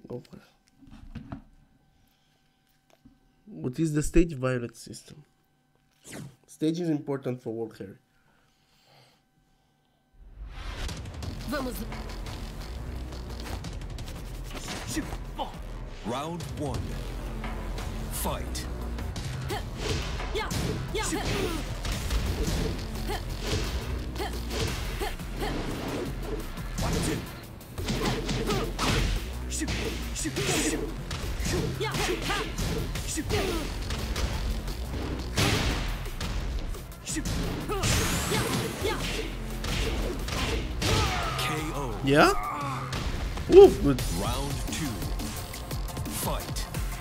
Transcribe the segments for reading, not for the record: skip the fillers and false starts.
Go for it. What is the stage violet system? Stage is important for world carry. Vamos. Round 1. Fight. Yeah. KO. Yeah? Oof, good. Round 2. Fight.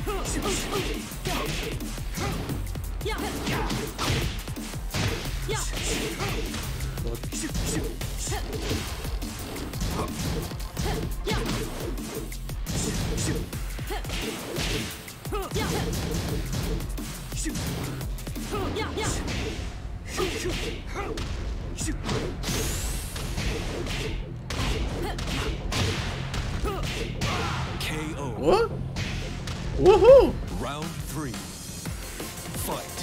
KO. What? Woohoo! Round 3. Fight.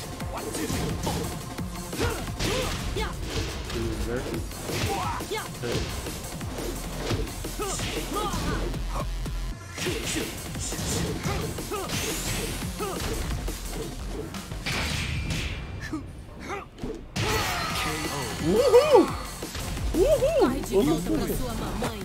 Woohoo! Woohoo! Vai de volta pra sua mamãe.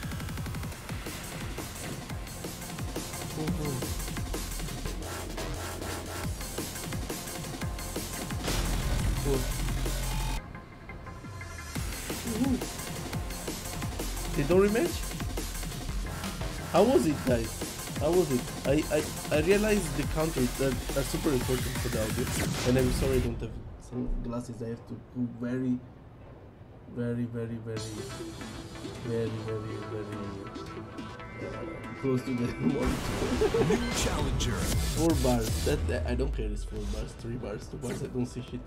They don't rematch? How was it, guys? How was it? I realized the counters that are super important for the audio, and I'm sorry I don't have some glasses. I have to go very close to the monitor. New challenger. 4 bars. That I don't care. It's 4 bars, 3 bars, 2 bars. I don't see shit.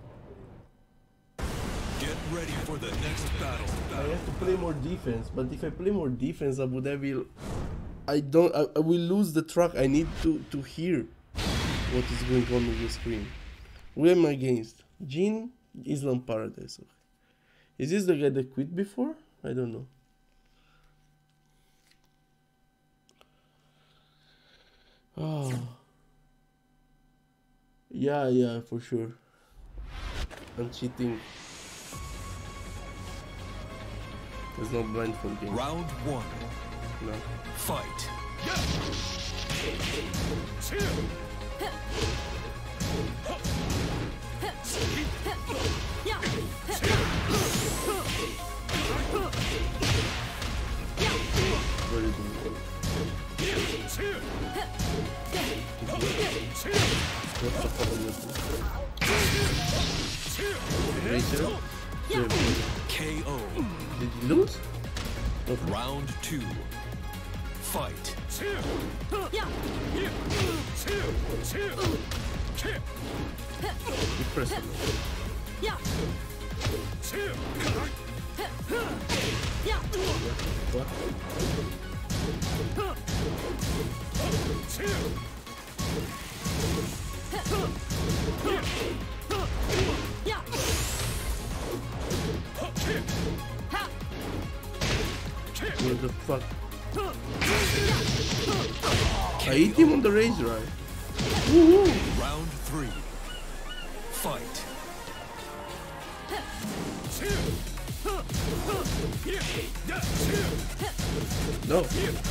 Get ready for the next battle. I have to play more defense, but if I play more defense, Abu Dhabi, I will lose the track. I need to hear what is going on with the screen. Who am I against? Jin, Islam Paradise. Okay. Is this the guy that quit before? I don't know. Oh. Yeah, for sure. I'm cheating. There's no blindfolding. Round 1. No. Fight. Very good. What's the problem with this? KO. Did you lose? Okay. Round 2. Fight. You press it. What? What the fuck? I hit him on the rage, right? Woohoo! Round 3. Fight. No.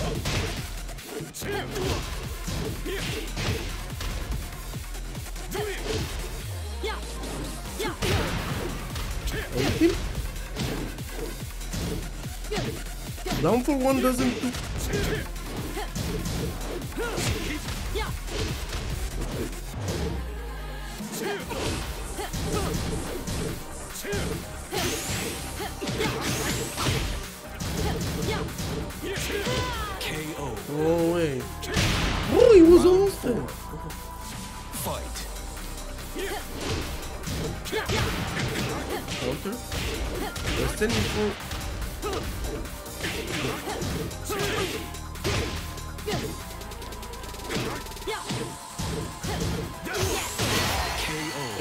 I hit him? Down for 1 doesn't do. KO. Oh wait. Oh, he was almost there. Fight. Counter. They're standing for.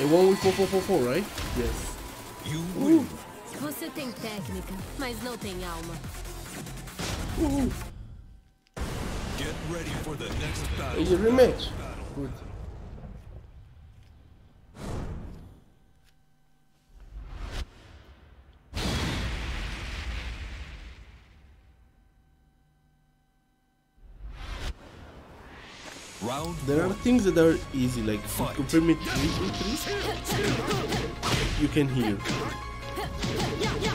one with 4, right? Yes. You win. Você tem técnica, mas não tem alma. Get ready for the next battle. Is a rematch. Good. Round There are one. things that are easy, like Fight. confirm it 3 you can hear. Yeah.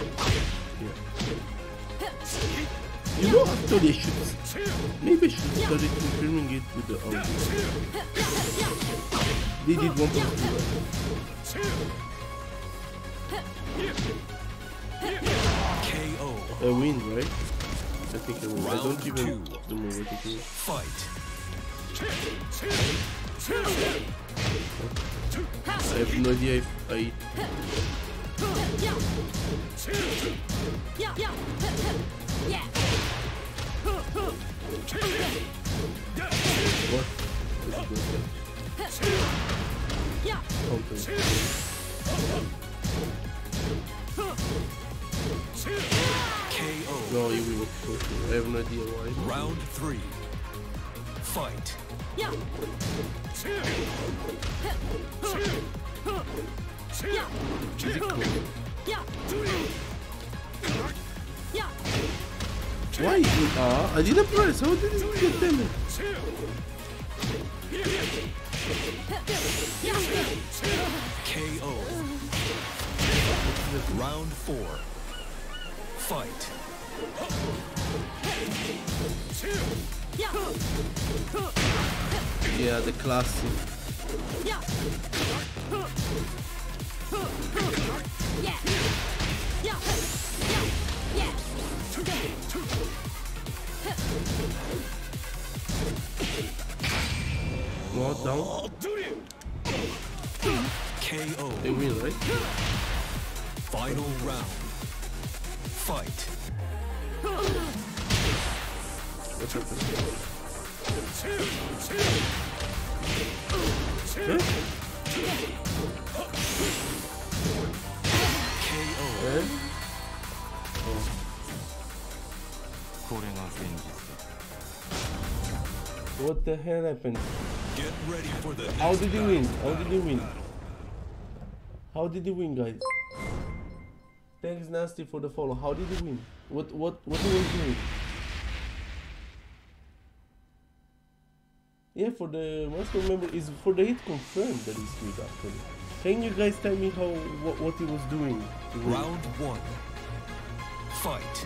You know, actually, maybe I should start confirming it with the audio. They did 1.2, KO. I win, right? I think I win. I don't Round even two. know what it is. Fight. I have no idea if I... What? Let's go there. Counter. KO. No, you will go through. I have no idea why. Round three. Fight. Why? I didn't press. How did you get damage? KO. Round four. Fight. Yeah, the classic. No, down. KO. They win, right? Final round. Fight. What happened? KO. Eh? What the hell happened? Get ready for the How next did he battle. win? How did he win? How did he win, guys? Thanks, Nasty, for the follow. How did he win? What he was doing? Yeah, for the master member is for the hit confirmed that he's good actually. Can you guys tell me how what he was doing? to win? Round one. Fight.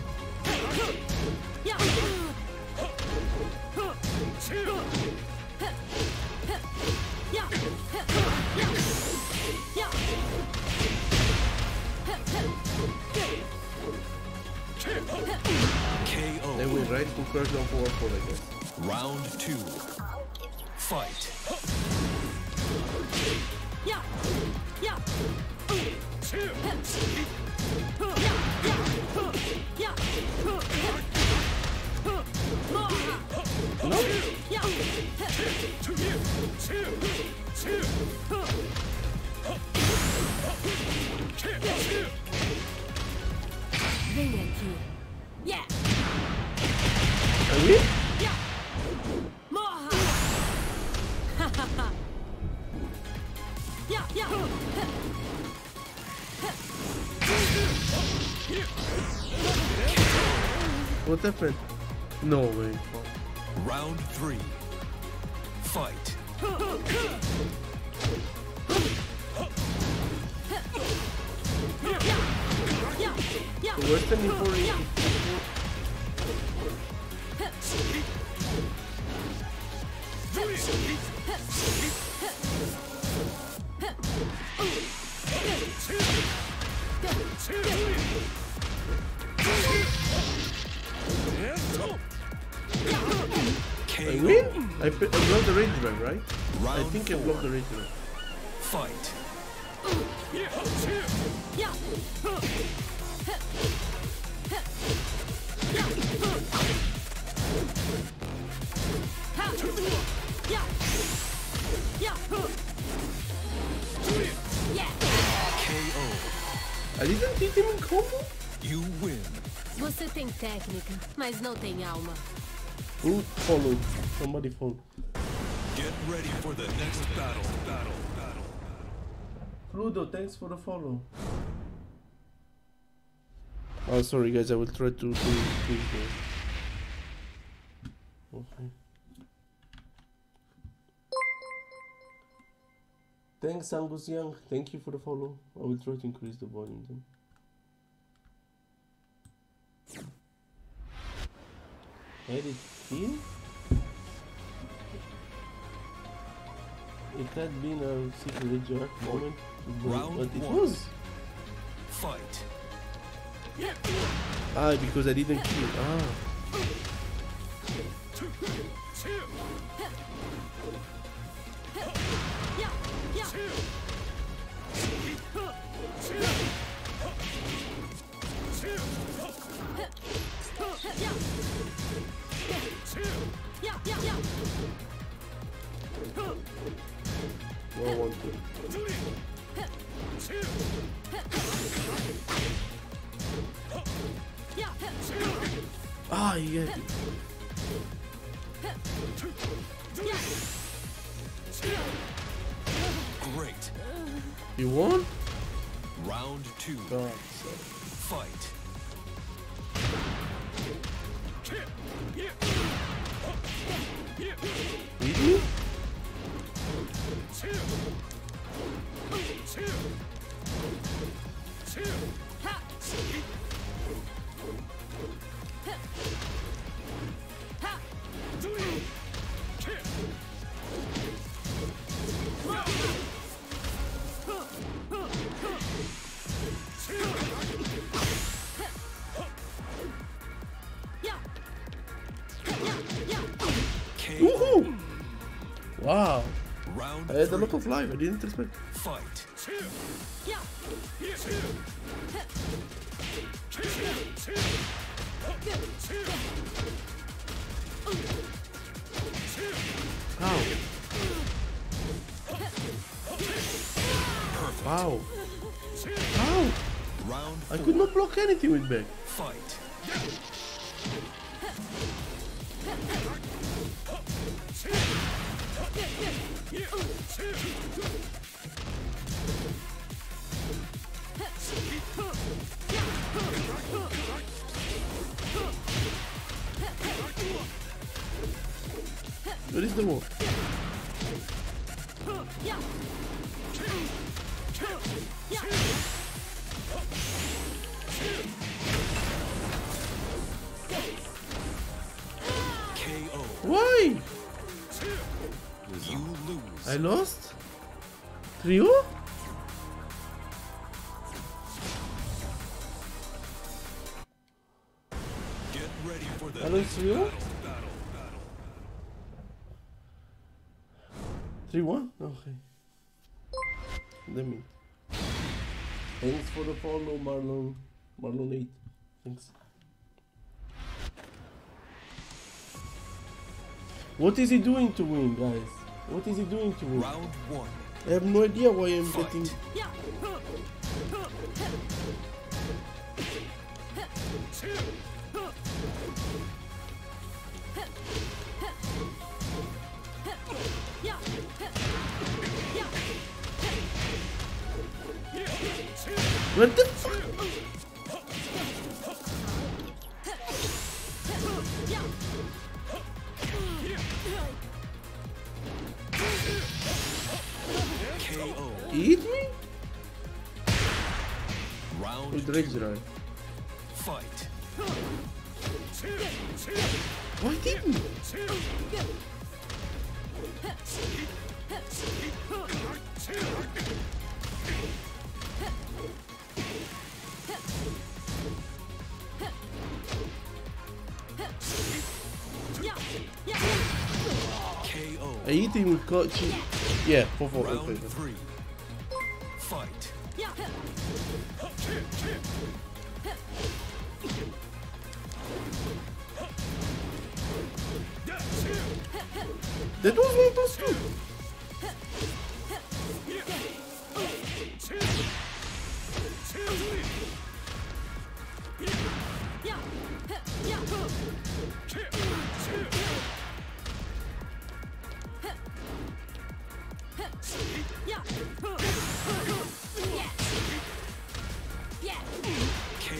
KO. They win, right? Concursion 4-4, I guess. Round two. Fight. Vem aqui. Yeah. I win? Morra. What happened? No way. Round three. Fight. So where's the need for it? I KO. win? I blocked the rage drive, right? I Round think I four. blocked the rage drive. Fight. I didn't hit him in combo. You win. Você tem técnica, mas não tem alma. Who followed? Somebody followed. Get ready for the next battle. Fludo, thanks for the follow. Oh, sorry guys, I will try to increase this. Okay. Thanks, Angus Young. Thank you for the follow. I will try to increase the volume then. Edit here? It had been a secret Jack moment, but it was. Fight. Ah, because I didn't kill. Ah. No, I want to. Ah, he had it. Great. You won? Round 2. God, Fight. did you? Woohoo! Wow. Round I had a 3. lot of life, I didn't expect. Fight. How? Wow. How? Round 4. I could not block anything with back. Fight. Where is the wall? KO. Why? You lose. I lost? Trio? Get ready for the I lost trio? 3-1? Okay. Let me. Thanks for the follow, Marlon. Marlon 8. Thanks. What is he doing to win, guys? What is he doing to win? Round 1. I have no idea why I'm Fight. getting. What the fuck? KO. Eat me? Round With 2. rage drive. Fight. Why didn't he? KO. I hit him with coach. Yeah, 4-4. Round Okay. 3. Fight. That was 1+2.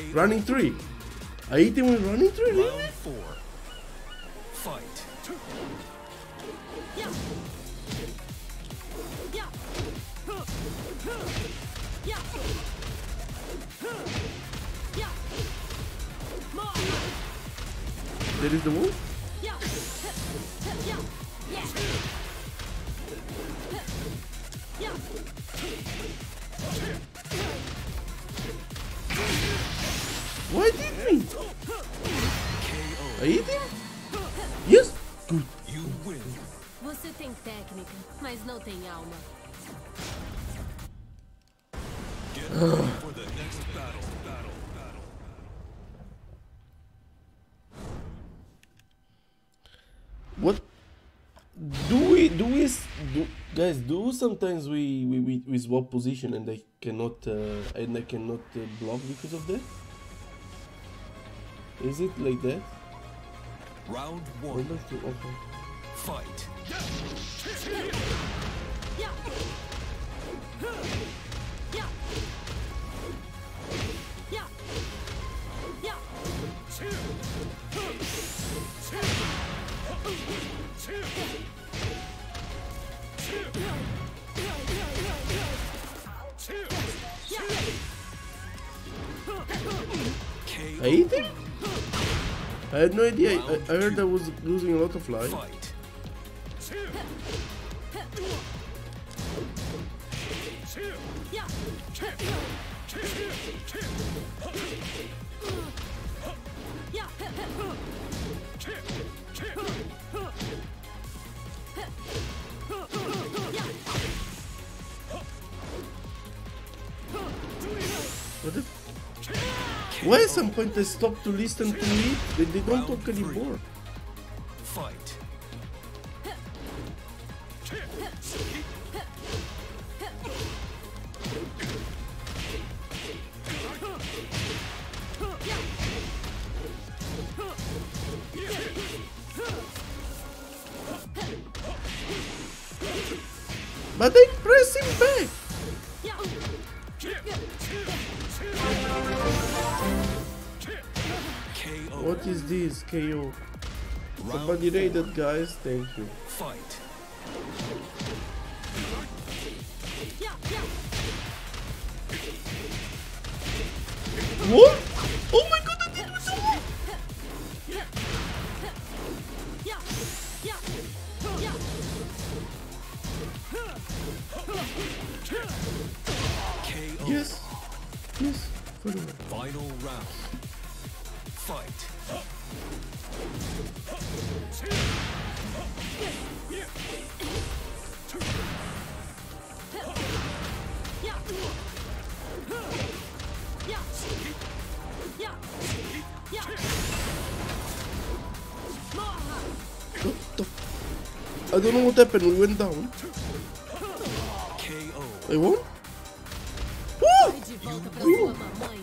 Running 3. I hit him with running 3, really? Round 4. Fight. There is the wall? Why did me? I hit him? Yes! Good. You win. Você tem técnica, mas não tem alma. Get ready for the next battle. What guys, do sometimes we swap position and I cannot block because of that? Is it like that? Round I 1. don't know. Okay. Fight. I hit him? I had no idea. I heard I was losing a lot of life. Fight. What the? Why at some point they stop to listen to me? They don't talk anymore. Fight. But I'm pressing back. KO. What is this? KO. Somebody raided, guys. Thank you. Fight. What? Oh my god, I did it with the wall! KO. Yes. Yes. Follow me. Final round. Fight. I don't know what happened. We went down. KO. I won? Woo! De volta pra sua mamãe.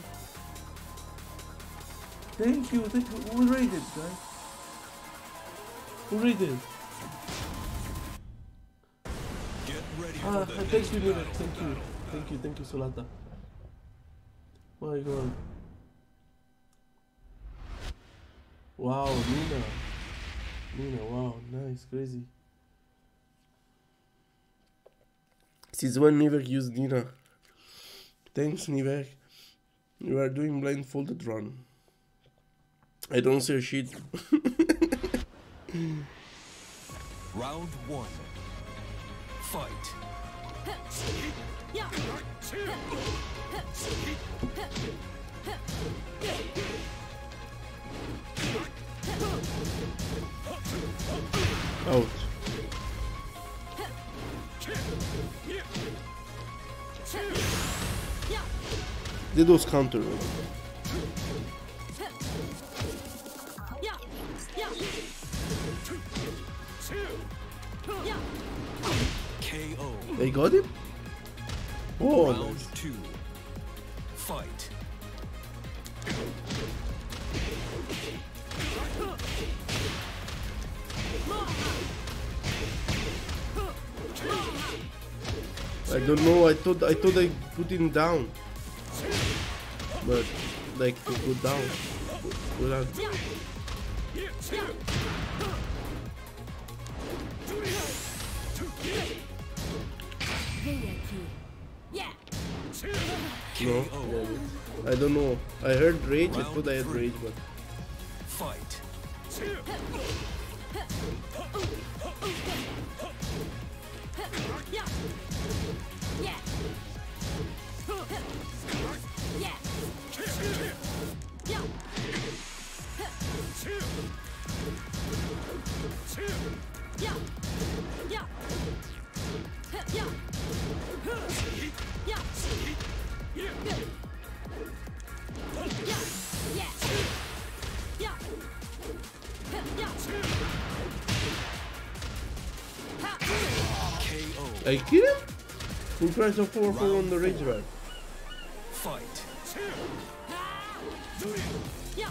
Thank you. Thank you. Who raided, guys? Who raided? Get ready for the Thank next you, battle. Mira. Thank you, Solata. My god. Wow, Nina, wow, nice, crazy. Since when Nivek used Nina? Thanks, Nivek. You are doing blindfolded run. I don't say shit. Round 1. Fight. Out. Did those counter? KO. They got him? Oh, Round nice. 2. Fight. I don't know. I thought I put him down, but like to go down. Go down. Vem aqui. Yeah. No, I don't know. I heard rage. I thought I had rage, but Fight. Yeah. Yeah. Yeah. Yeah. Yeah. Yeah. Yeah. Yeah. Yeah. Yeah. KO. I kill him. Full price of 4-4 on the rage ride. Fight. Yeah.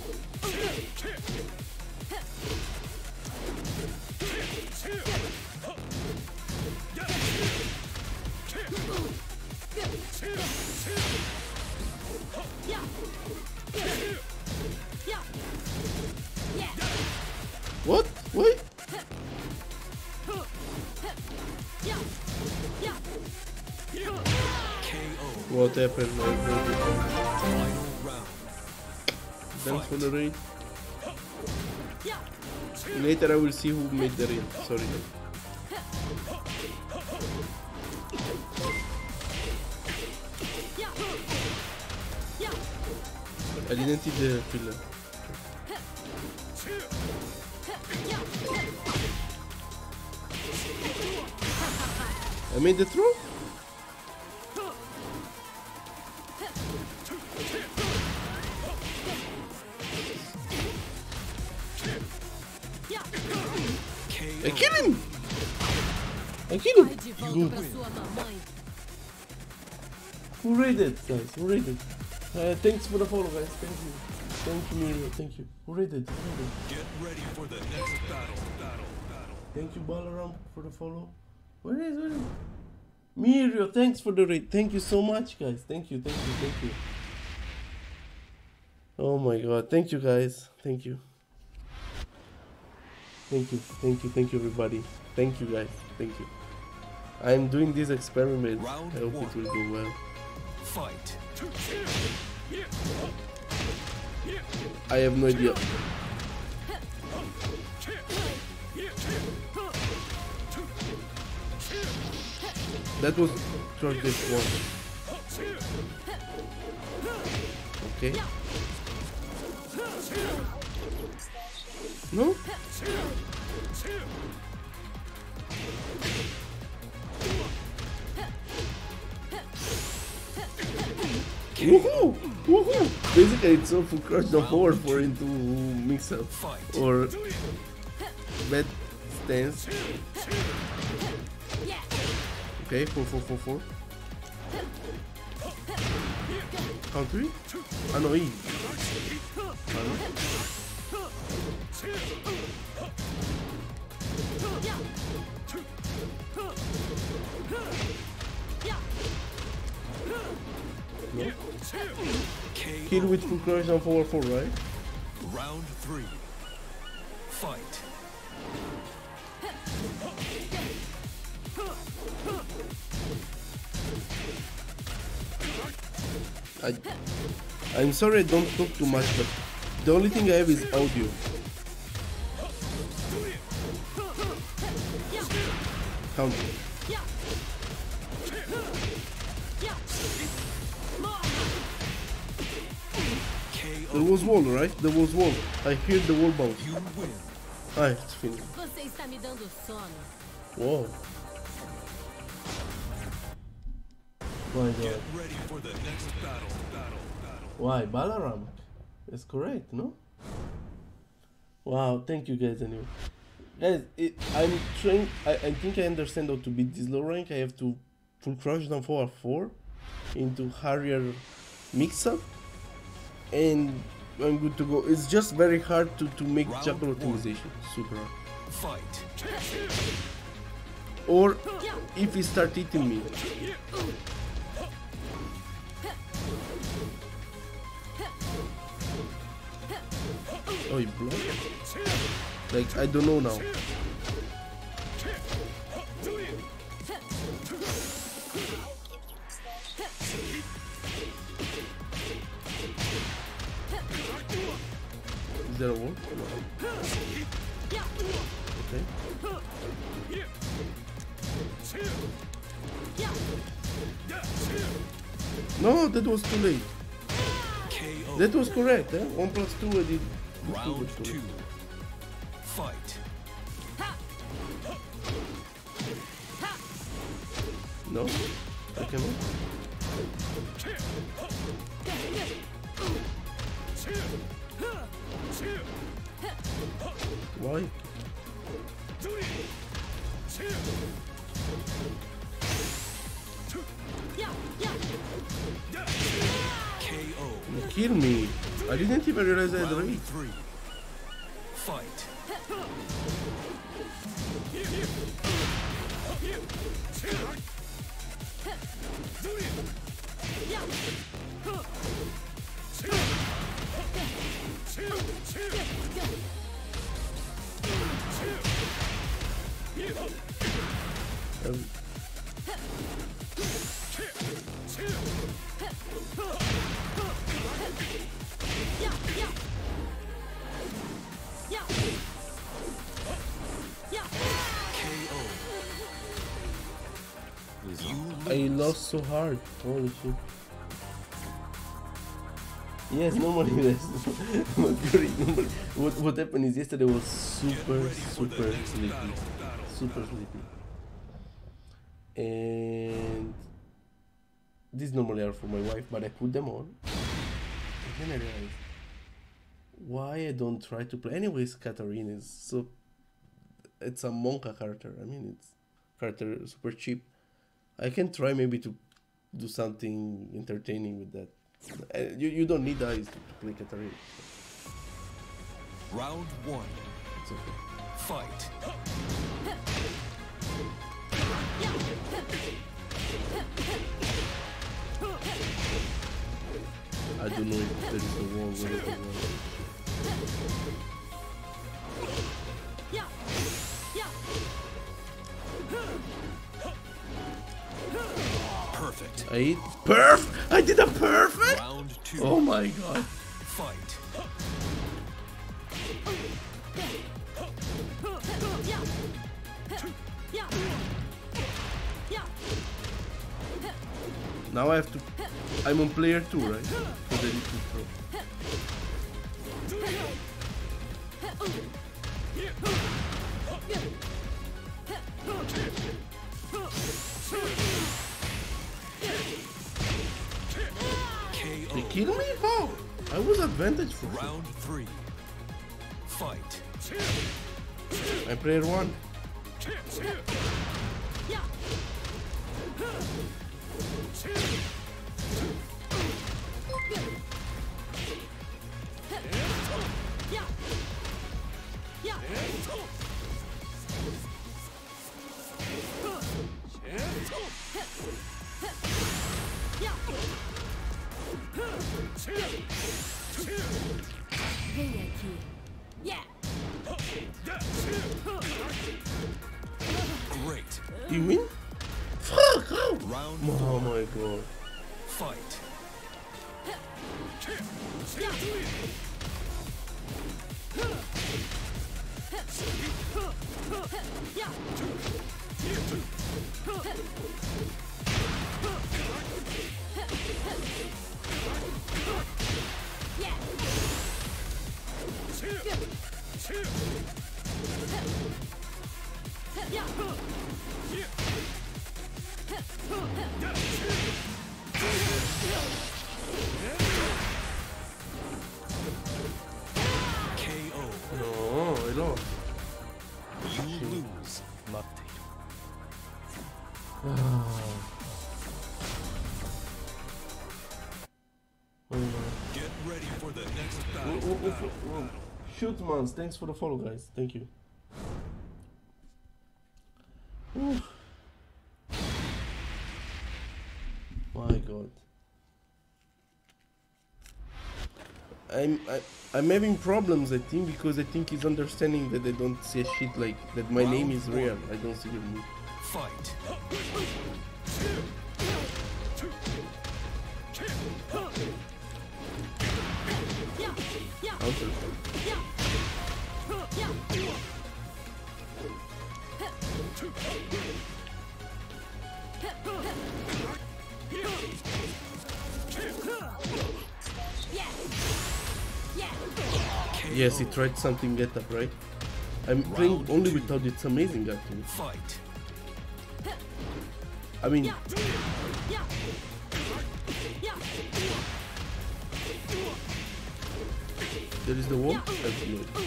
What? Wait. KO. What happened? Final round. Thanks for the raid. Later I will see who made the raid. Sorry. I didn't see the filler. I made the throw? I kill him! I kill him! Vai de volta pra sua mamãe. Who raided, guys? Who raided? Thanks for the follow, guys. Thank you. Thank you, Miriam. Thank you. Who raided? Who raided? Get ready for the next battle. Thank you, Balaram, for the follow. Where is it? Mirio, thanks for the raid. Thank you so much, guys. Thank you, thank you, thank you. Oh my god. Thank you, guys. Thank you. Thank you, thank you, thank you, everybody. Thank you, guys. Thank you. I'm doing this experiment. Round I hope one. it will go well. Fight. I have no idea. That was charge this one. Okay. No? Woohoo! Woohoo! Basically, it's all for crush the forward for into mix up or bad stance. Okay, 4-4-4-4. Counter it? Ah no, E. No. Kill with full crush on 4-4, right? Round 3. Fight. I'm sorry I don't talk too much, but the only thing I have is audio. Counter. There was wall, right? There was wall. I hear the wall bounce. You win. Ah, it's finished. Você está me dando sono. Whoa. My Get god. ready for the next battle. Why? Balaram? It's correct, no? Wow, thank you guys anyway. Guys, I'm trying, I think I understand how to beat this low rank. I have to full crush down 4-4 into Harrier mix-up and I'm good to go. It's just very hard to make Round chakra one. optimization. Super hard. Fight. Or if he start eating me. Oh, he blocked? Like, I don't know now. Is there a wall? Okay. No, that was too late. KO. That was correct, eh? 1 plus 2 I did. Round 2. Fight. No? I cannot. Why? KO. You kill me. I didn't even realize I had Round rage. 3. Fight. I lost so hard. Holy shit. Yes, normally this. What happened is yesterday was super sleepy. Super sleepy. And these normally are for my wife, but I put them on. And then I realized why I don't try to play. Anyways, Katarina is so. It's a Monka character. I mean, it's character super cheap. I can try maybe to do something entertaining with that. You don't need eyes to play Katarina. Round 1. It's okay. Fight. I don't know if there is a wall where it is. Perfect. I hit perf. I did a perfect. Round 2. Oh my god. Fight. Now I have to. I'm on player 2, right? So they need to throw. They kill me? How? I was advantage for sure. Round 3. Fight. I'm player 1. Vem aqui. Yeah. Great. You win? Fuck! How? Round Oh 4. my god. Fight. KO. No, I lost. You lose. Get ready for the next battle. Shoot, mans. Thanks for the follow, guys. Thank you. Oof. My god. I'm having problems, I think, because I think he's understanding that I don't say shit like that. My name is real. I don't see him. Fight. Yes, he tried something get up, right? I'm playing only without it's amazing actually. Fight. I mean, there is the wall. I feel it.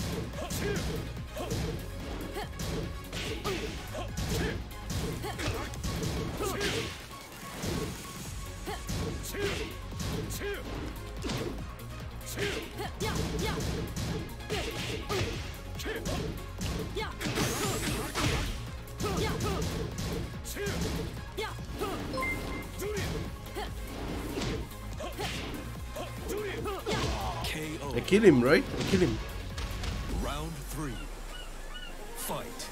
KO. I kill him, right? I kill him. Round 3. Fight.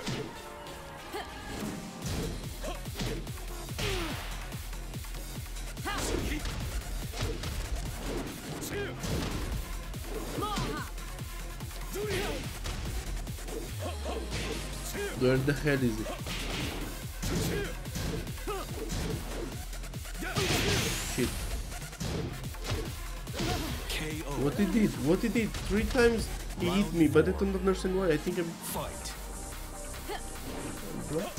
Where the hell is it? Shit. KO. What he did? What he did? 3 times he hit me, but I don't understand why. I think I'm Fight. blocked.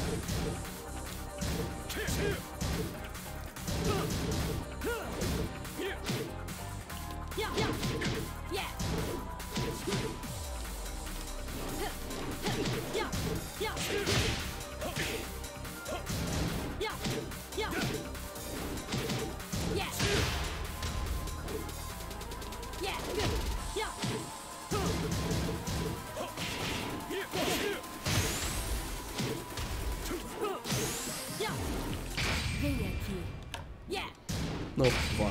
No, fuck.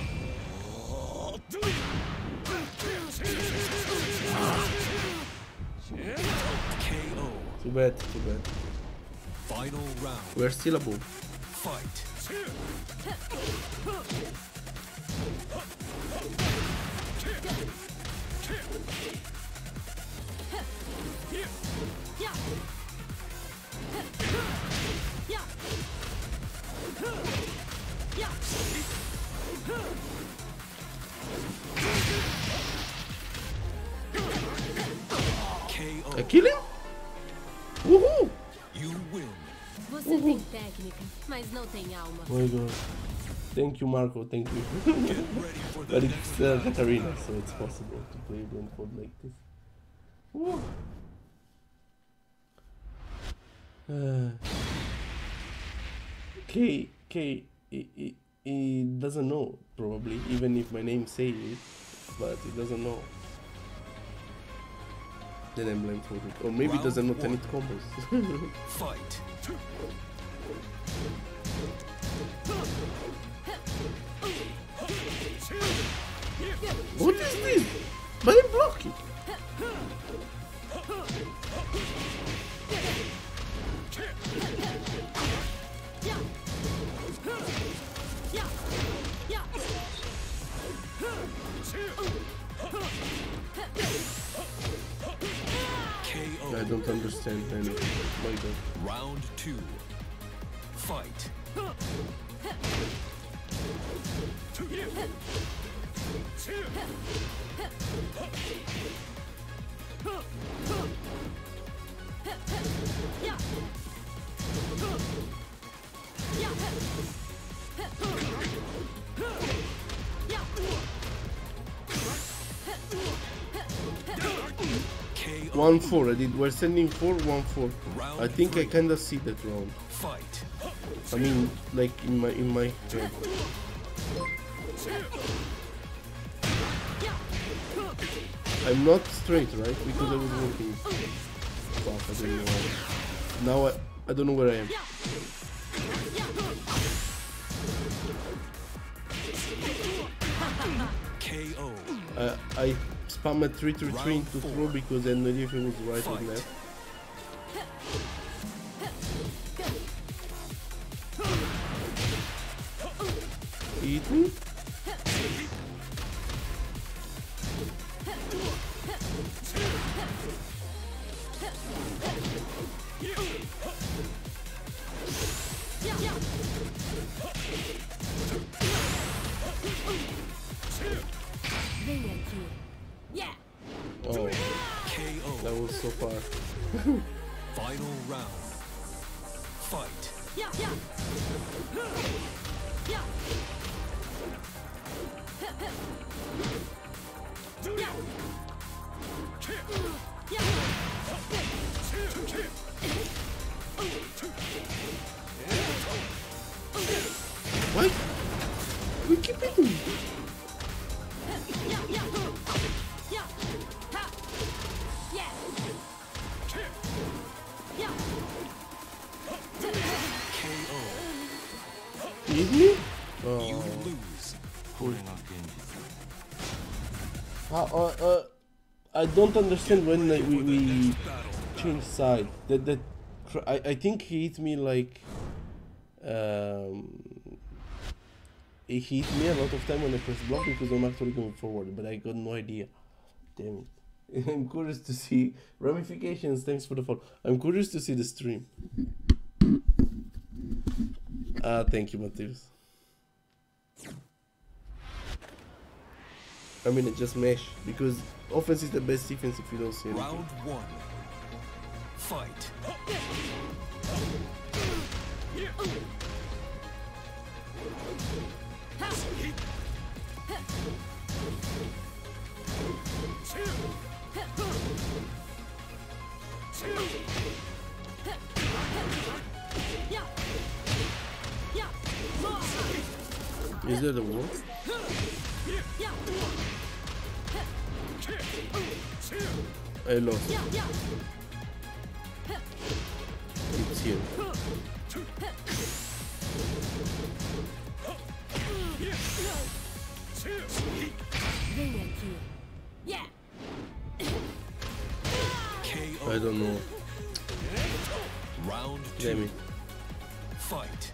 KO. Too bad, too bad. Final round. We're still above. Fight. KO. I kill him? Woohoo! You win. Você tem técnica, mas não tem alma. Oh my god. Thank you, Marco, thank you. Get ready for the But next it's battle. Katarina, so it's possible to play blindfold like this. Woo. He doesn't know, probably, even if my name say it, but he doesn't know. Then I'm blindfolded. Or maybe he doesn't know Round 10 combos. Fight. What is this? But I'm blocking. KO. I don't understand anything. My god. Round 2. Fight. KO. 1-4. I did. We're sending 4-1-4. Round I think I 3. kinda see that round. Fight. I mean, like in my head. I'm not straight, right? Because I was walking. Fuck, I don't know. Now I don't know where I am. KO. I spammed 3 to throw because I had no idea if it was right or left. Eat me? Oh, KO. that was so far. Final round. Fight. What? We keep hitting. Hit me? Oh. You lose. I don't understand when we Next battle. change side. I think he hit me like he hit me a lot of time when I press block because I'm actually going forward, but I got no idea. Damn it. I'm curious to see ramifications. Thanks for the follow. I'm curious to see the stream. Thank you, Matheus. I mean, it just mesh because offense is the best defense if you don't see anything. Round one. Fight. Is that a wall? I lost. It's here. KO. I don't know. Round Damn two. it. Fight.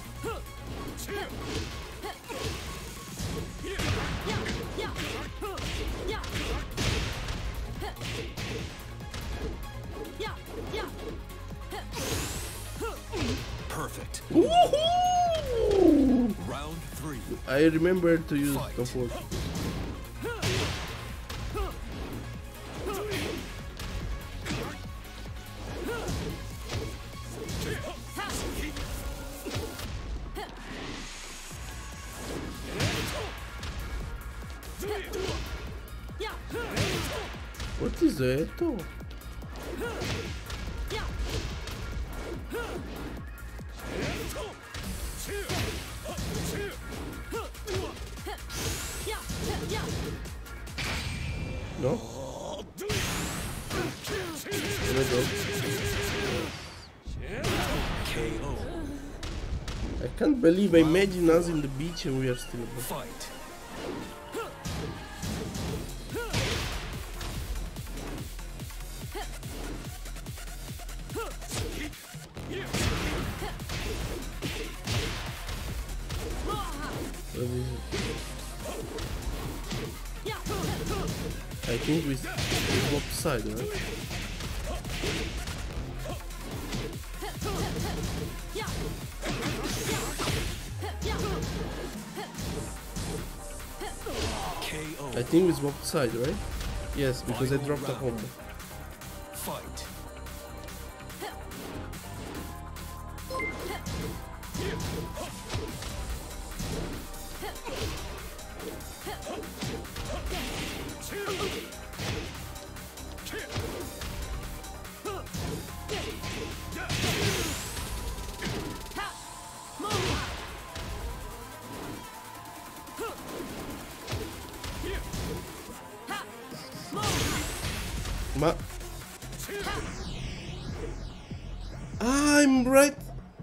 Perfect. Woohoo! Round three. I remember to use comfort. What is that? No? KO. I can't believe I imagine us in the beach and we are still above. Fight. What is it? I think we swapped side, right? KO. I think we swapped side, right? Yes, because I dropped a combo. Fight. I'm right.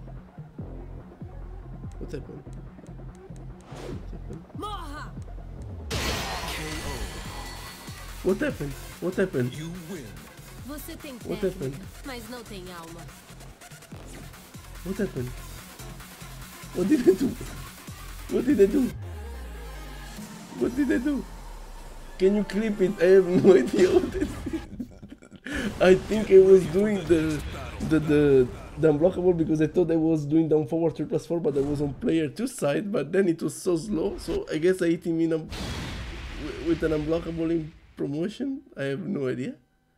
What happened? KO. What happened? What happened? You win. Você tem What técnica, happened? mas não tem alma. What happened? What did I do? What did I do? What did I do? Can you clip it? I have no idea what it is. I think I was doing the unblockable because I thought I was doing down forward 3+4, but I was on player 2 side, but then it was so slow, so I guess I hit him in with an unblockable in promotion. I have no idea.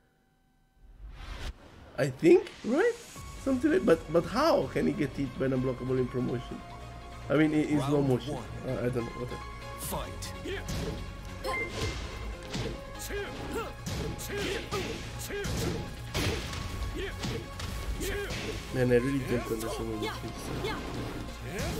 I think, right? Something like, but how can he get hit by an unblockable in promotion? I mean, in slow Round motion. one. I don't know. Whatever. Fight. Man, I really don't understand what this is.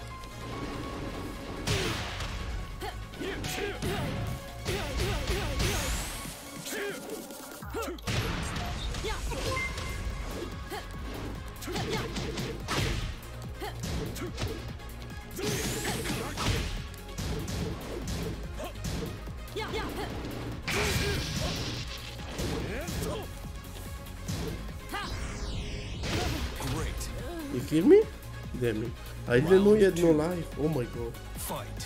Great. You kill me? Damn it. I didn't know he had no life. Oh my god. Fight.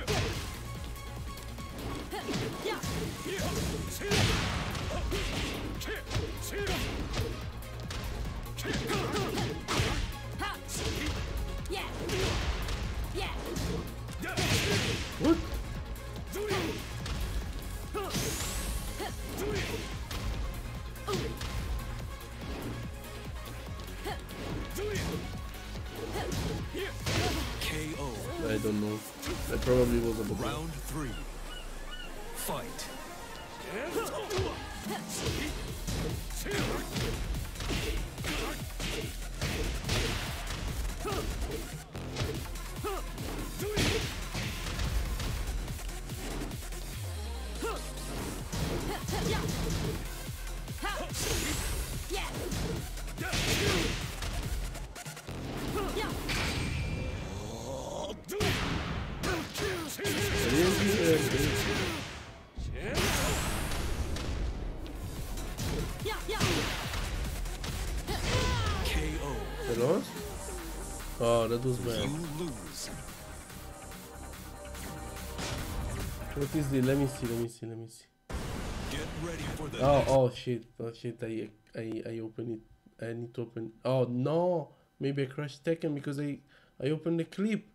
What? KO. I don't know. I probably was a bit. Round three. Fight. KO. I lost? Oh, that was bad. You lose. What is the? Let me see. Get ready for the Oh shit. I open it. I need to open. Oh no. Maybe I crashed Tekken because I opened the clip.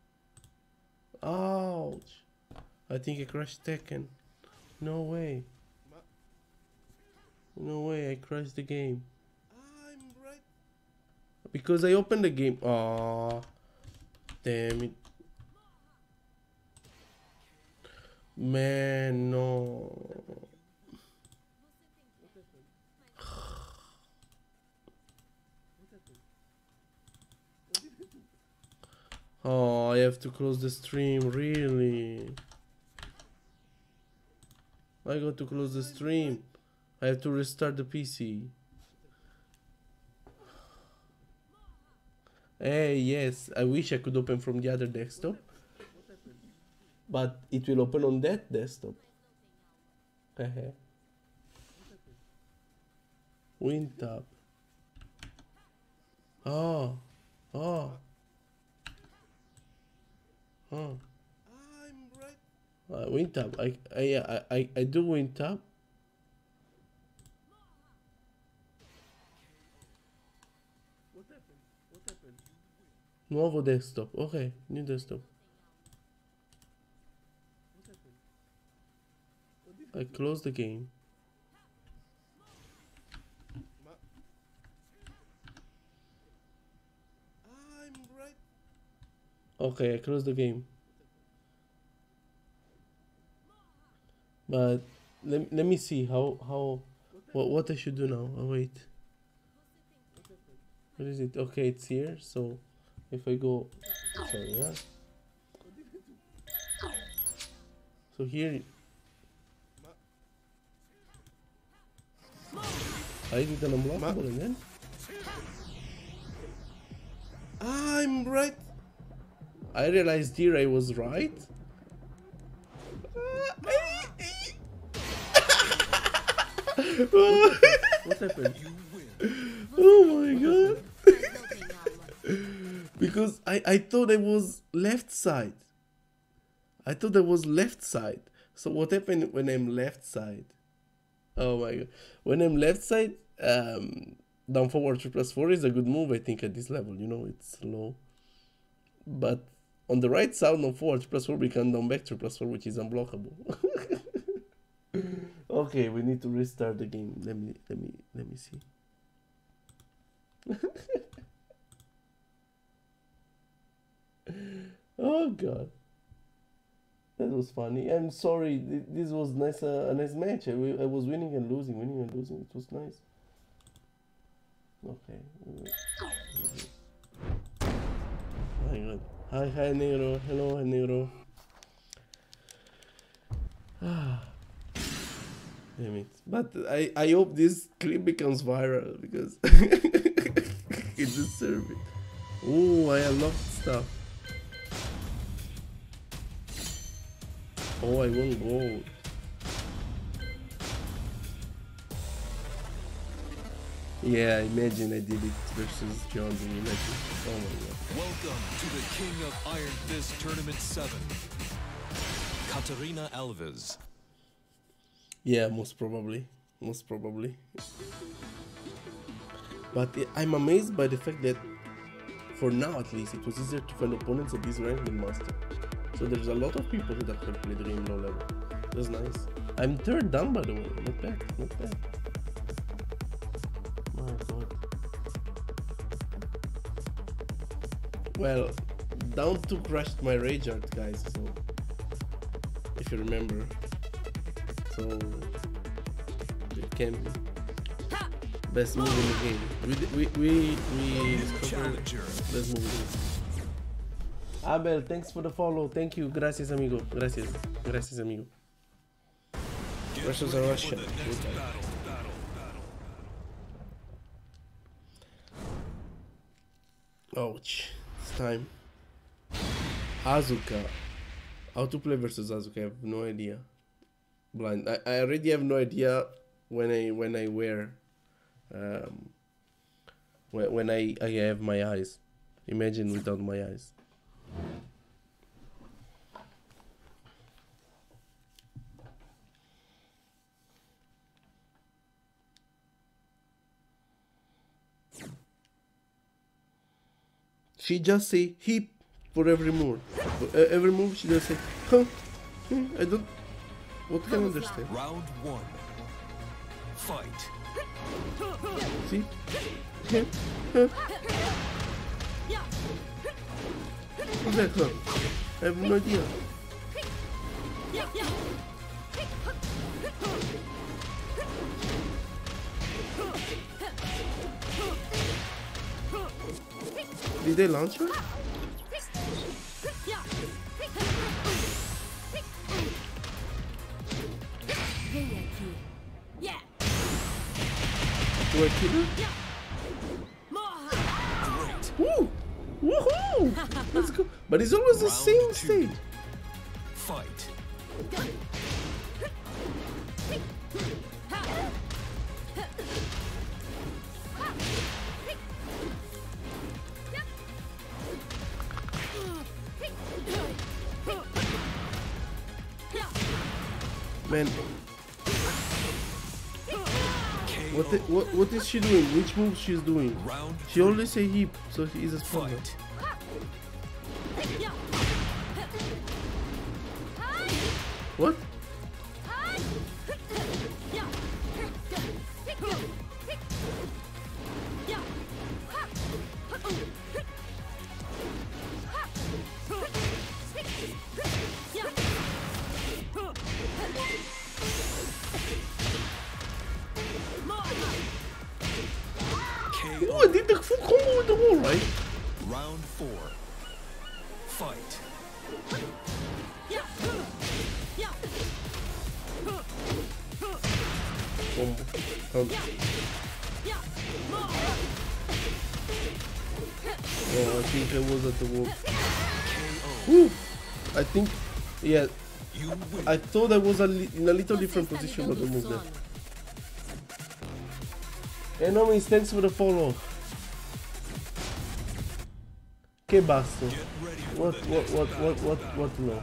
Ouch. I think I crashed Tekken. No way. No way, I crashed the game. I'm right. Because I opened the game. Oh, damn it. Man, no. Oh, I have to close the stream, really? I got to close the stream. I have to restart the PC. Hey, yes, I wish I could open from the other desktop. But it will open on that desktop. Win tab. Oh. I'm right. Win tab. I do win tab. What happened? Nuovo desktop. Okay, new desktop. I close the game. I'm right. Okay, I close the game. But let me see what I should do now. Oh wait. What is it? Okay, it's here. So if I go, sorry, yeah. So here I did an unblockable and then I'm right. I realized here I was right. What happened? You win. Oh my god. Mas não tem alma. Because I thought it was left side. I thought it was left side. So what happened when I'm left side? Oh my god. When I'm left side, down forward 3+4 is a good move, I think, at this level. You know, it's slow. But on the right side, down forward 3+4, we can down back 3+4, which is unblockable. Okay, we need to restart the game. Let me see. Oh god, that was funny. I'm sorry. This was nice. A nice match. I was winning and losing. It was nice. Okay. My god. Hi Negro. Hello, hi Negro. Damn it. But I hope this clip becomes viral because it deserves it. Oh, I unlocked stuff. Oh, I won gold. Yeah, imagine I did it versus John. Imagine. Oh my god. Welcome to the King of Iron Fist Tournament 7. Katarina Alves. Yeah, most probably. But I'm amazed by the fact that, for now at least, it was easier to find opponents at this rank than Master. So there's a lot of people that have played the game low level. That's nice. I'm third down, by the way. Not bad. My god. Well, down 2 crashed my rage art, guys, so if you remember. So it can be best move in the game. We discovered best move in the game. Abel, thanks for the follow. Thank you. Gracias, amigo. Gracias, amigo. Versus a Russian. Ouch. It's time. Asuka. How to play versus Asuka? I have no idea. Blind. I already have no idea when I wear when I have my eyes. Imagine without my eyes. She just say hip for every move. Every move she just say, huh? I don't. What can I understand? Round 1. Fight. See? What's that, huh? I have no idea. Did they launch her? Do I kill her? Woo! Woohoo! Let's go. But it's always the same stage. Fight. Man. What is she doing? Which move she's doing? She always say hip, so he is a spawner. What? Oh, I did the full combo with the wall, right? Round 4. Fight. Oh, I think I was at the wall. Woo! I think, yeah. I thought I was in a little different position, but I moved there. Enemies, thanks for the follow. Che basto? Get ready for the next battle. What no?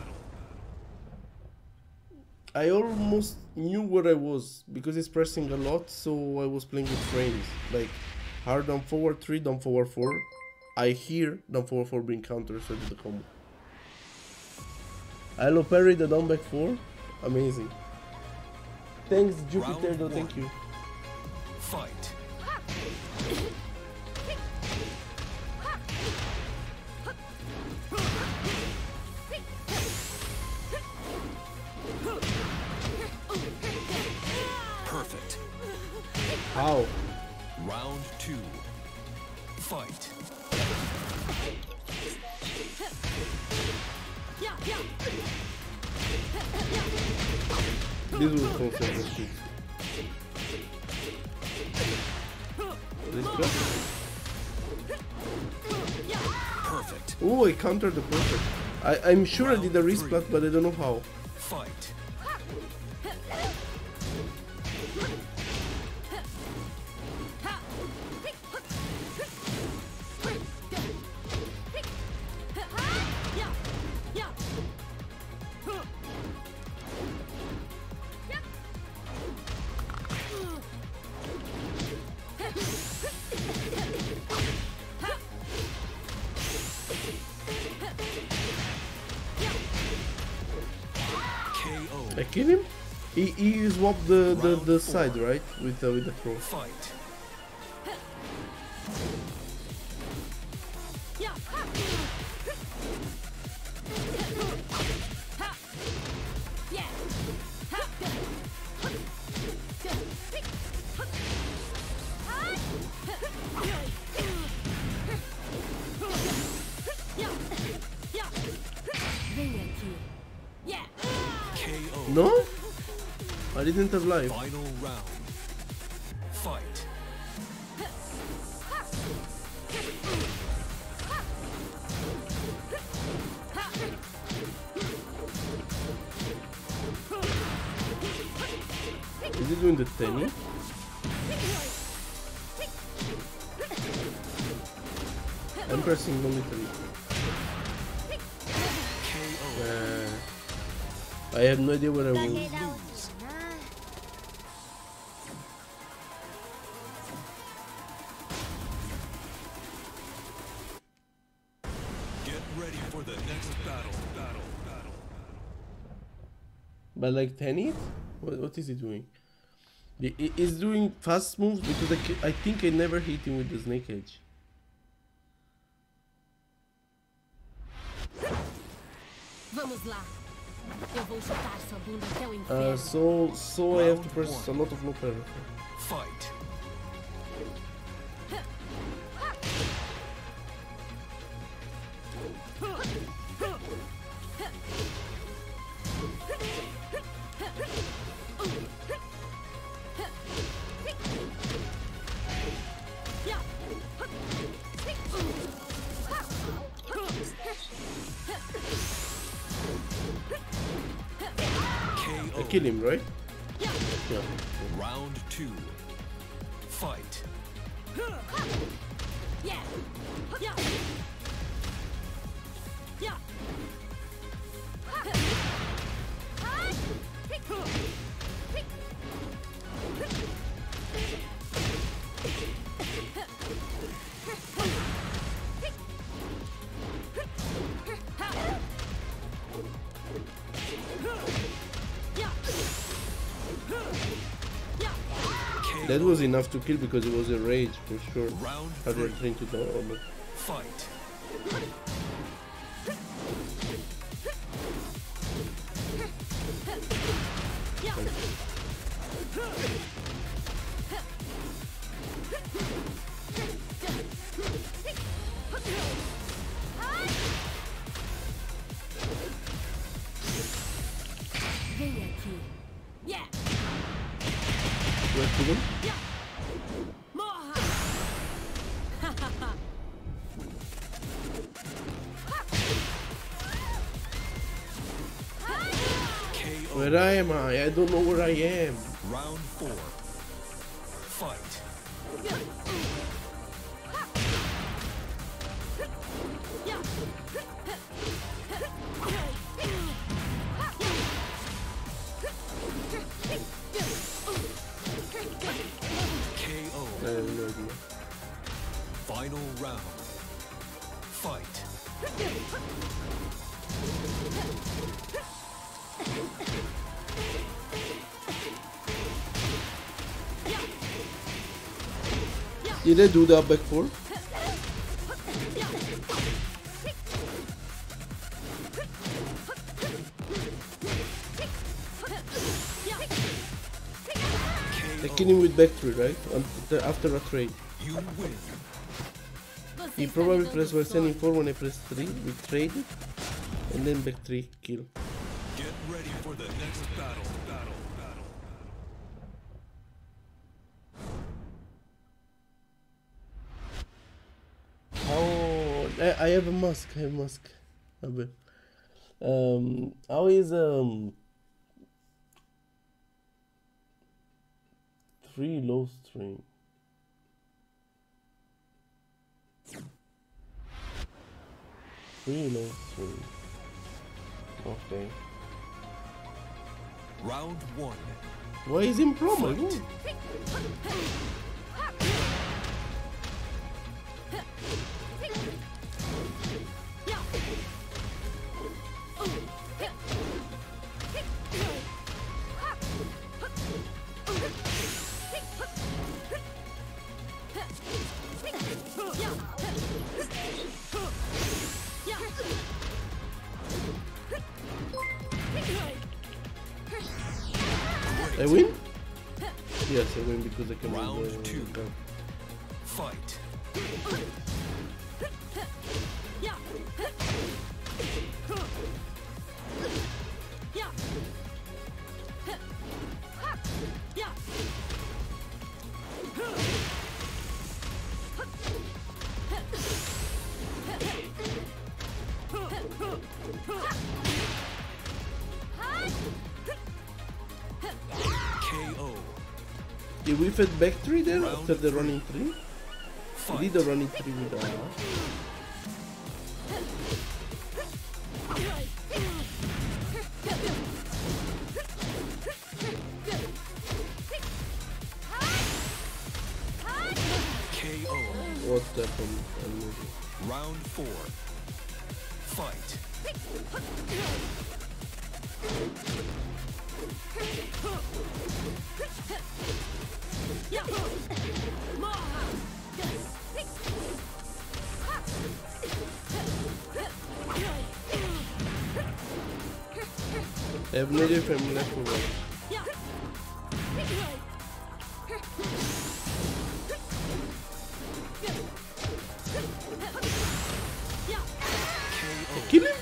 I almost knew where I was because it's pressing a lot, so I was playing with frames. Like hard down forward 3, down forward 4. I hear down forward 4 being countered, so I do the combo. Hello parry the down back 4. Amazing. Thanks Jupiter, though, thank you. Fight. Perfect. How? Round 2. Fight. This was concentrated. Perfect. Oh, I countered the perfect. I'm sure I did a resplat, but I don't know how. Fight. I kill him? He swapped the side, right? With the throw. Fight. KO. No? I didn't have life. Final round. Fight. Is he doing the tenny? I'm pressing only 3. I have no idea where I was. Lose. Get ready for the next battle. But like tenny? What is he doing? He's doing fast moves because I think I never hit him with the snake edge. Vamos lá. Eu vou chutar sua bunda até o inferno. So I have to press a lot of low parry. Fight. I kill him, right? Yeah. Round 2. Fight. That was enough to kill because it was a rage for sure. Round How they're 3. trying to do armor. Fight. Vem aqui. Yeah. Where to go? Morra. KO. Where am I? I don't know where I am. Round 4. Fight. Final round. Fight. Did I do that back four? Taking him with back three, right? After a trade. You win. He probably pressed while standing 4 when I pressed 3. We traded. And then back 3 kill. Get ready for the next battle. Oh, I have a mask. I have a mask. How is 3 low string? 3 low string. Okay. Round 1. Why is in promo? Fight. I win? Yes, I win because I can Round move the 2. card. Fight. KO. Did we fed back 3 there Round after the 3. running 3? We Fight. did the running 3 with the KO. What happened? Round 4. Fight. I have no idea if I'm left or right. Kill him?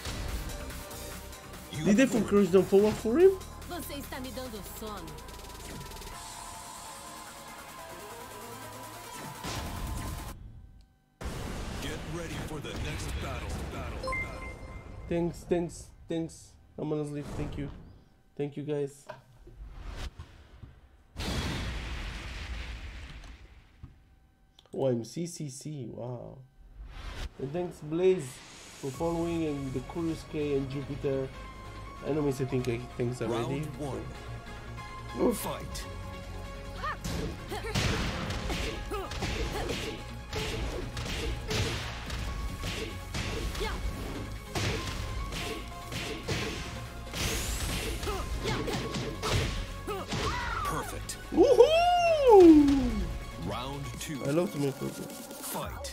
Did I focus down forward for him? Você está me dando sono. Get ready for the next battle. Thanks. I'm gonna sleep. Thank you guys. Oh, I'm CCC. Wow. And thanks Blaze for following, and the Curious K and Jupiter. I know Mr. Think I thanks already. Round 1. Oof. Fight. Perfect. Woohoo! Round 2. I love to make purple. Fight.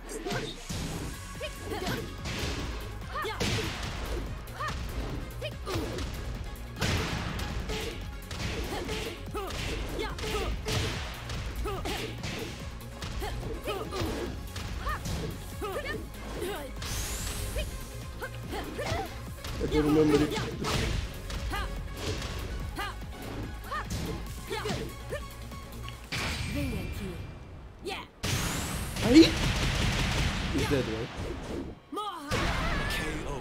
I don't remember it. Vem aqui. Yeah. Aí? He's dead, right? KO.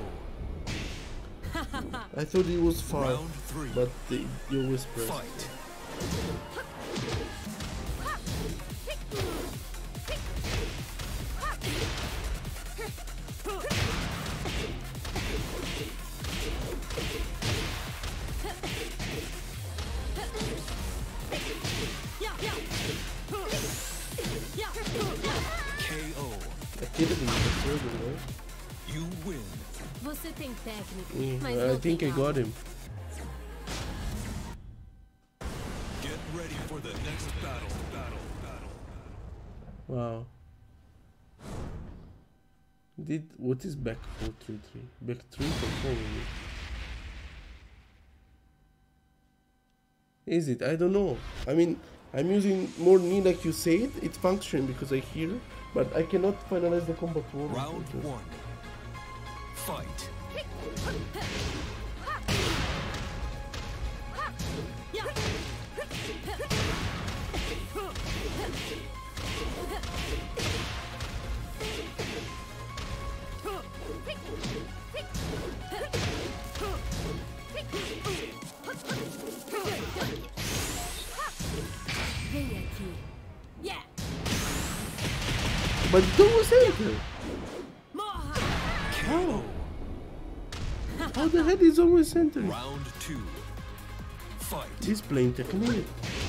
I thought he was far, Round 3. but you whispered. Fight. KO. I killed him with the sword, right? You win. Você tem técnica, mas I não think tem I got him. Get ready for the next battle. Wow. What is back 433? Back 3 for 4 maybe. Is it? I don't know. I mean, I'm using more knee like you said. It's functioning because I hear, but I cannot finalize the combat war. Round 1. Fight. Vem aqui. Yeah. But don't was enter. Morra. How? How the head is always entering? Round 2. Fight. He's playing technique.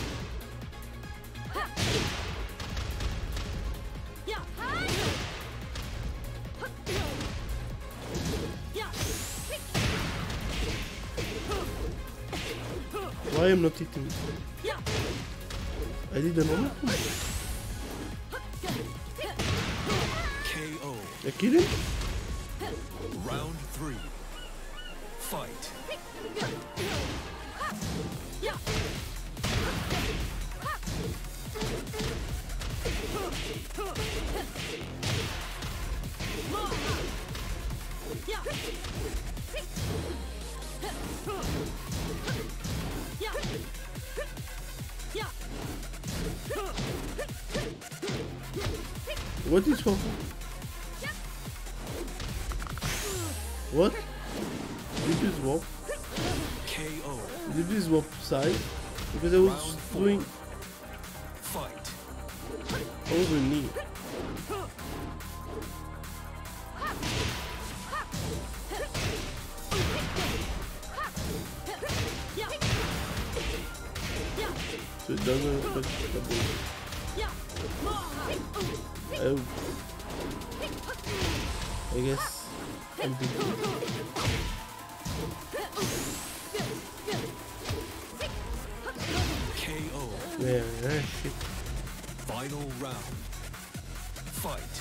Yeah. Yeah. Why I'm not hitting? Yeah. I didn't know. KO. I killed him? Round 3. Fight. Yeah. Yeah. Yeah. Yeah. What is happening? What? Did you swap? KO. Did you swap side? Because I was Round 4. doing Fight. over knee. So it doesn't affect the ball. I guess I'm beating. KO. Yeah, shit. Final round. Fight.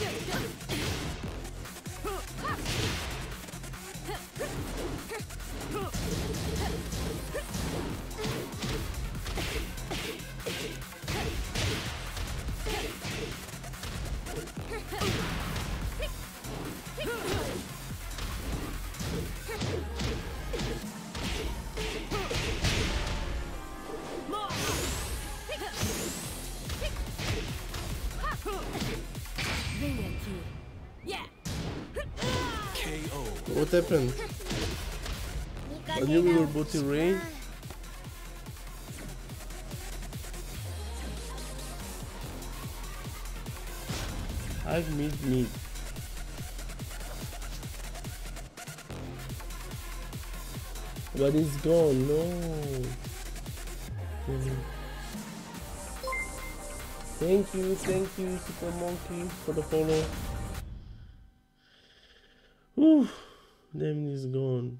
Vem aqui. Yeah. KO. What happened? I knew we were both in range. I've mid. But it's gone, no. Thank you, Super Monkey, for the follow. Whew, damn, it's gone.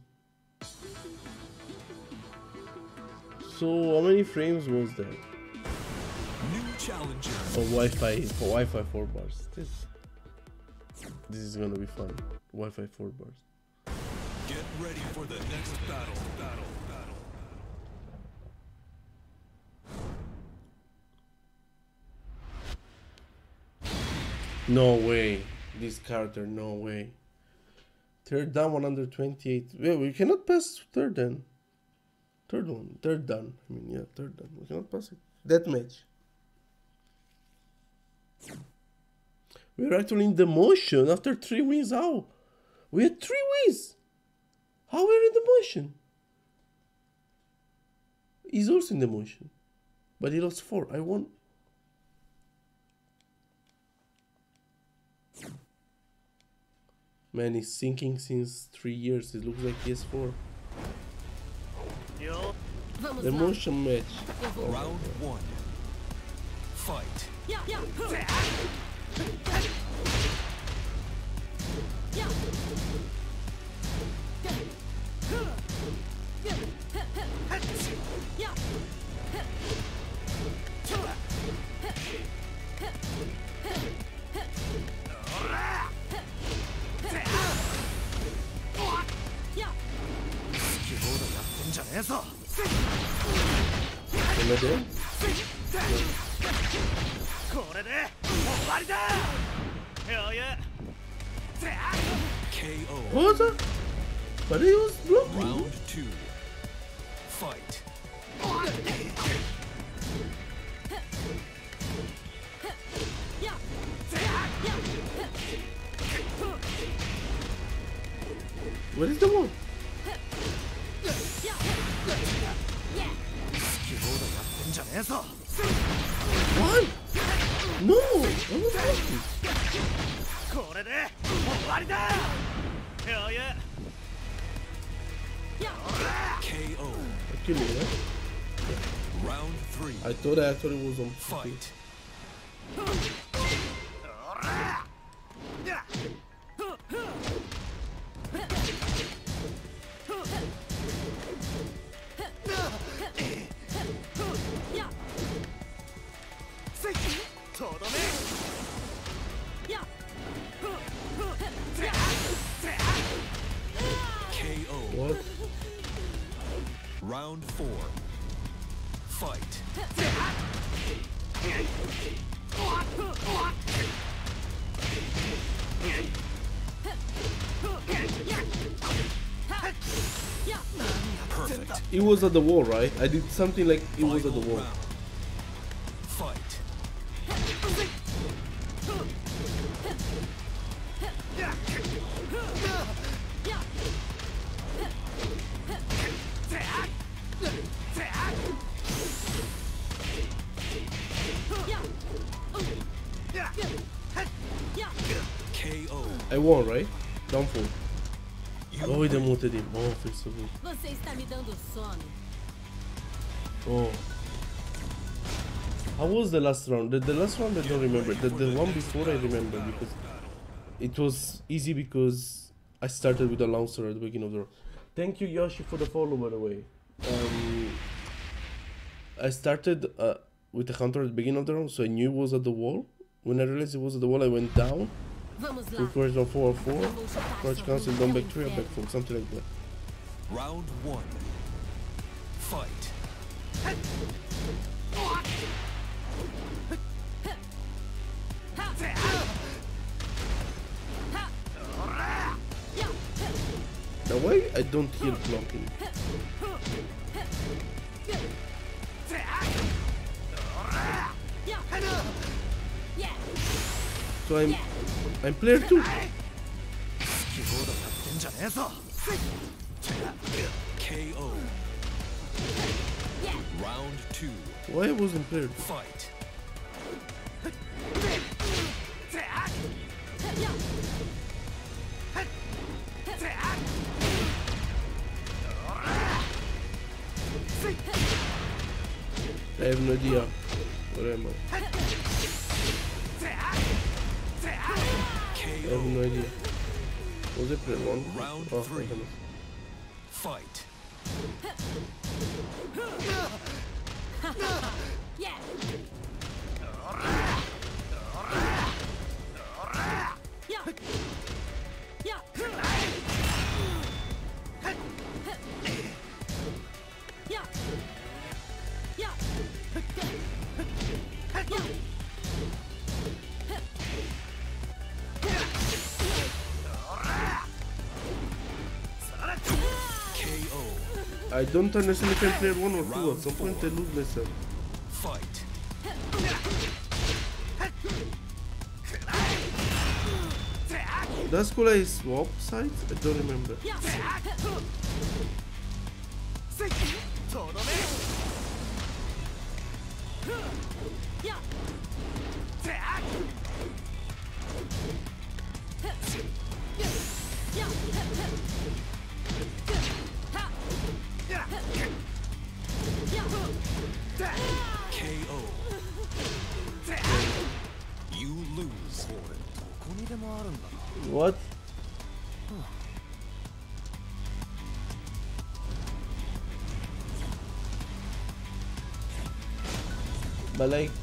So, how many frames was that? New challenger. For Wi-Fi 4 bars. This is gonna be fun. Wi-Fi 4 bars. Get ready for the next battle. No way. This character, no way. Third down, 128. Yeah, we cannot pass third then. Third down. I mean, yeah, third down. We cannot pass it. That match. We're actually in the motion after 3 wins. How? We had 3 wins. How we're in the motion? He's also in the motion. But he lost 4. I won. Man, he's sinking since 3 years. It looks like he has 4. Vamos The lá. motion match. Round 1. Fight. Yeah. Am I there? KO. What? But he was blocking. Round 2. Fight. Where is the wall? What? No! I was blocking. KO. I killed him, right? Round 3. I thought it was on Fight. KO. What? Round 4. Fight. Perfect. It was at the wall, right? I did something like it was at the Final wall. round. Fight. KO. I won, right? Downfall. Oh, he demoted him. Oh, feels so good. Você está me dando sono. Oh. How was the last round? The last round I don't remember. The one before I remember because it was easy because I started with a Lancer at the beginning of the round. Thank you, Yoshi, for the follow, by the way. I started with a counter at the beginning of the round, so I knew it was at the wall. When I realized it was at the wall, I went down. Vamos lá. Quick version 4 or 4. Eu vou chutar Crouch sua cancel, bunda down até back o 3 or back inferno. 4, something like that. Round 1. Fight. Now why I don't hear blocking? So I'm player 2. KO. Round 2. Why I wasn't player 2? Fight. I have no idea. Where am I? I have no idea. Was it player 1? Round Oh, 3. I don't know. Fight. Yeah. KO. I don't understand if I'm player 1 or 2. At some point I lose myself. Fight. Does Kula swap sides? I don't remember. KO. You lose. What? But like,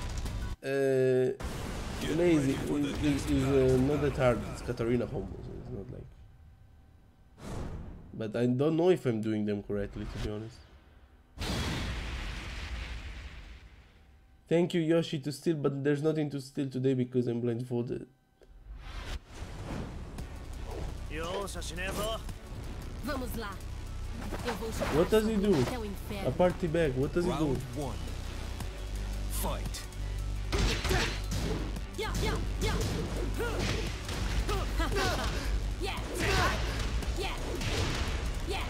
lazy is not that hard. It's Katarina combo, so it's not like But I don't know if I'm doing them correctly, to be honest. Thank you, Yoshi, to steal, but there's nothing to steal today because I'm blindfolded. Vamos lá. Eu vou chutar What does sua he bunda do? até o inferno. A party bag, what does he do? Round 1. Fight. Yeah, yeah, yeah. Yeah. Yeah. Yeah.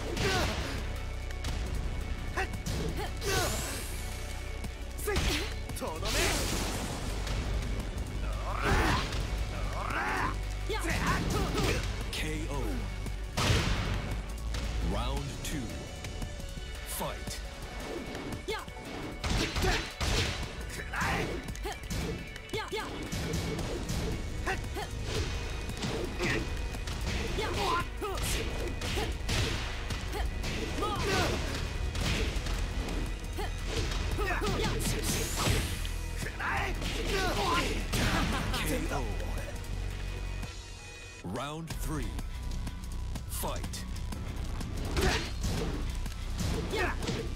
KO. Round 2. Fight. Yeah. Yeah, yeah. KO. Round 3. Fight. Yeah.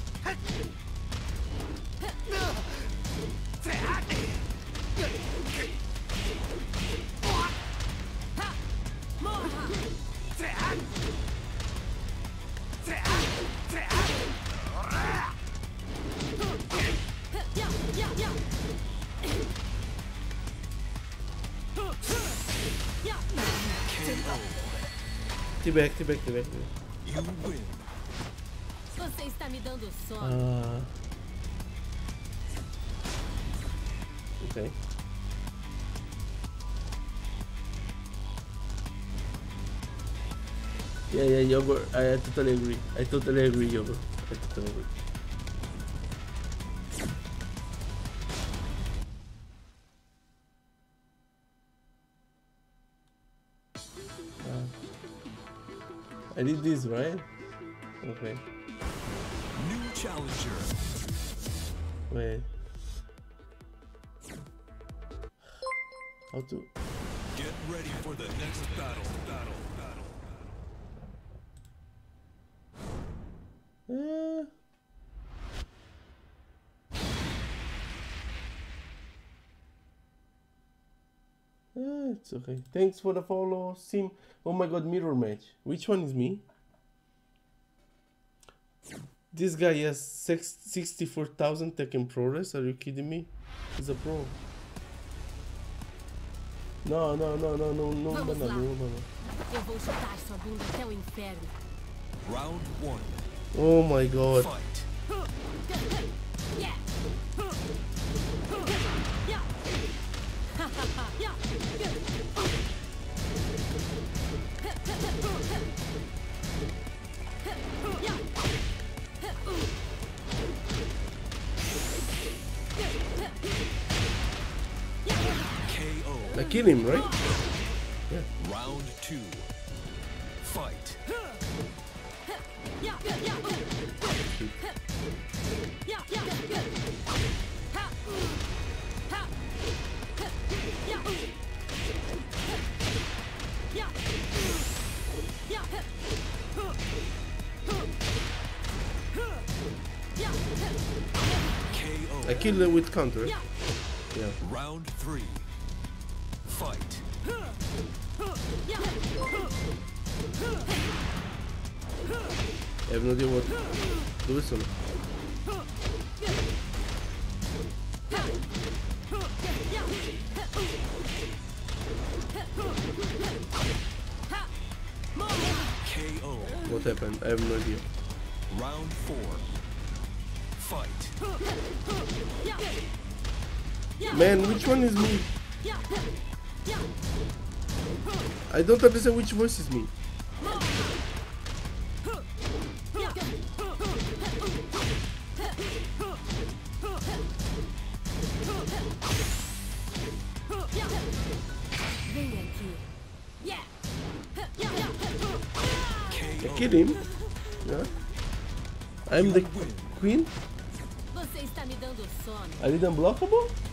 T-back. You win. Você está me dando sono. Okay. Yeah, Yogurt. I totally agree. Yogurt. I totally agree. I did this, right? Okay. New challenger. Wait. How to... Get ready for the next battle. It's okay. Thanks for the follow, Sim. Oh my god, mirror match. Which one is me? This guy has 64,000 Tekken progress. Are you kidding me? He's a pro. No. Vamos lá. No. Eu vou chutar sua bunda até o inferno. Round 1. Oh my god. Fight. Yeah. Yeah. Yeah. KO. I kill him, right? Yeah. Round 2. Fight. Yeah. KO. I kill him with counter. Yeah. Round 3. Fight. I have no idea what to do with him. KO. What happened? I have no idea. Round 4. Fight. Man, which one is me? I don't understand which voice is me. I kill him. Yeah. I'm the queen. Você está me dando sono. I did unblockable?